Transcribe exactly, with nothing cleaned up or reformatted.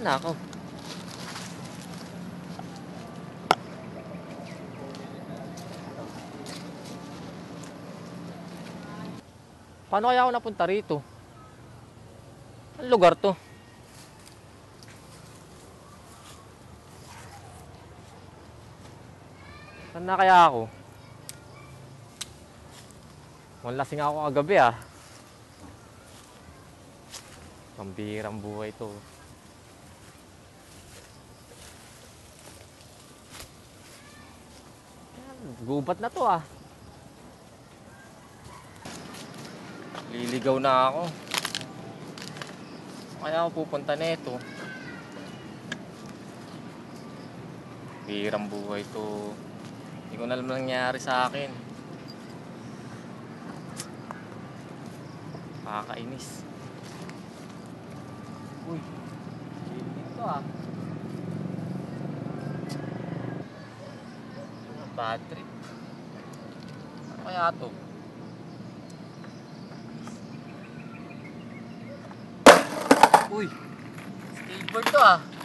Nako. Paano kaya ako napunta rito? Anong lugar to? Saan na kaya ako? Malasing ako kagabi ah. Pambihirang buhay to. Gubat na to ah. Liligaw na ako. Kaya ako pupunta nito. Bihirang buhay to. Hindi ko na alam nangyari sa akin. Nakakainis. Uy, lilig to ah. Bad trip. Ano kaya to? Uy, skateboard to ah.